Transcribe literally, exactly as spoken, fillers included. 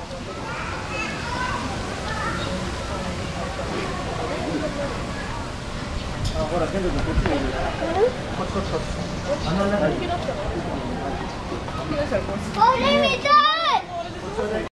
あ、ほら、ケント君こっちにいる。こっちこっちこっち。穴の中に。これ見たい。